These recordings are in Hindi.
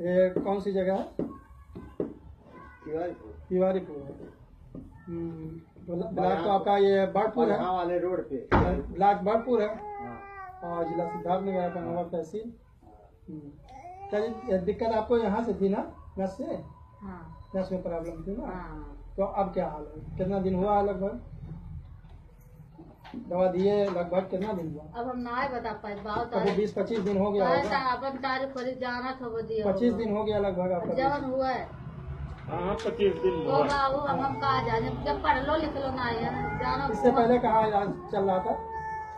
ये कौन सी जगह है? तिवारीपुर है। ब्लॉक तो आपका ये बर्डपुर है वाले रोड पे, ब्लॉक बर्डपुर है हाँ। और जिला सिद्धार्थनगर आपका नवा तहसील। क्या दिक्कत आपको यहाँ से थी ना, नस से? हाँ। नस में प्रॉब्लम थी ना? हाँ। तो अब क्या हाल है? कितना दिन हुआ है लगभग? दवा दिए लगभग कितना दिन हुआ? अब हम ना बता पाए, बहुत 20-25 दिन हो गया होगा। अपन तारीख पर जाना था वो दिया 25 दिन हो गया लगभग आपका? जवन हुआ है। हाँ 25 दिन वो बाबू अब हम कहा जाने, जब पढ़ लो लिख लो ना जानो। इससे पहले कहाँ इलाज चल रहा था?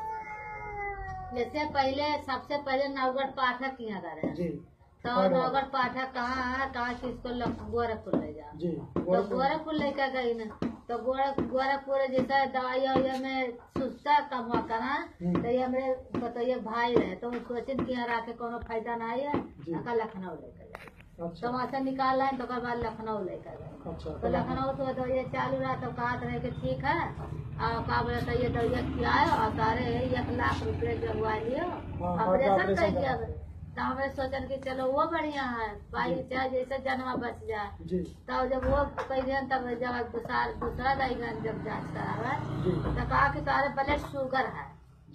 जैसे पहले सबसे पहले नवगढ़ पाठक किया जा रहे जी। तो नवगढ़ पाठक कहाँ है, कहाँ किसको गोरखपुर ले जा जी। तो गोरखपुर लेकर गई ना, तो गोरखपुर जैसा दवाई में सुस्ता कम करा तो ये हमारे बताइए भाई रहे तो सोचिन की यहाँ के कोनो फायदा ना है, लखनऊ लेकर गए। अच्छा। तो वहाँ से निकाल लाए तो बाद लखनऊ लेकर गए। अच्छा। तो लखनऊ तो दवाई चालू रहा तो कहा रहे कि ठीक है और का बोले तो ये दवाई किया है और सारे 1 लाख रुपए जगवा लियो, ऑपरेशन कर दिया। तो हमें सोचन कि चलो वो बढ़िया है, भाई चाहे जैसे जन्मा बच जाए। तो जब वो कही तब जब दूसरा दाईगन जब जांच करावे तो कहा कि सारे ब्लड शुगर है,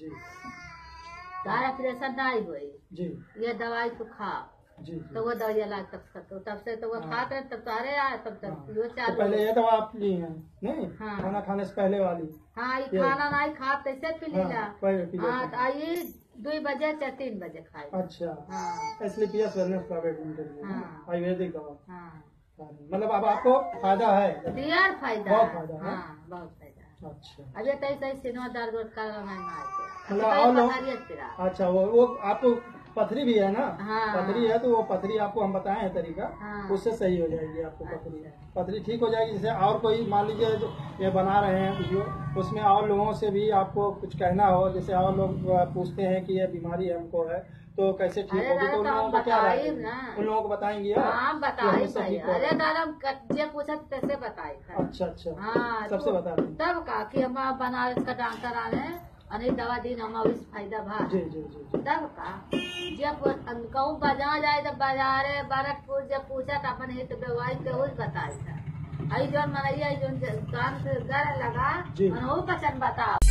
सारा ऑपरेशन नहीं हुई, ये दवाई तो खा। तो वो दवाई इलाज तब से तो वो खाते तब सारे आए तब तक वो चालू। पहले ये दवा आप ली है नहीं? हाँ। खाना खाने से पहले वाली? हाँ, ये खाना नहीं खा कैसे पी लीला। हाँ तो आई 2 बजे या 3 बजे खाए। अच्छा। हाँ। इसलिए PS wellness private limited Ayurvedic दवा। हाँ। मतलब अब आपको फायदा है? यार फायदा, बहुत फायदा है। हाँ बहुत फायदा। अच्छा। अभी तो सिनेमा दर्द कर मतलब अच्छा वो आपको पथरी भी है ना? हाँ। पथरी है तो वो पथरी आपको हम बताए हैं तरीका, हाँ। उससे सही हो जाएगी आपको पथरी ठीक हो जाएगी। जैसे और कोई मान लीजिए जो ये बना रहे हैं वीडियो, उसमें और लोगों से भी आपको कुछ कहना हो, जैसे और लोग पूछते हैं कि ये बीमारी हमको है तो कैसे ठीक होगी, तो उन लोगों को क्या राय, उन लोगों को बताएंगे? हाँ बताइए। अरे दादा जे पूछा तैसे बताए। अच्छा अच्छा। हाँ सबसे बता दें तब का कि हम बनारस का डॉक्टर आने अने दवा दिन हम फायदा भा। जी जी जी। तब का जब कहूँ बाजार जाए तो बाजारे बारकपुर जब पूछा तो अपन हित दवाई के वो बताए था। आई जो मनैया जो कान से घर लगा वो पसंद बताओ।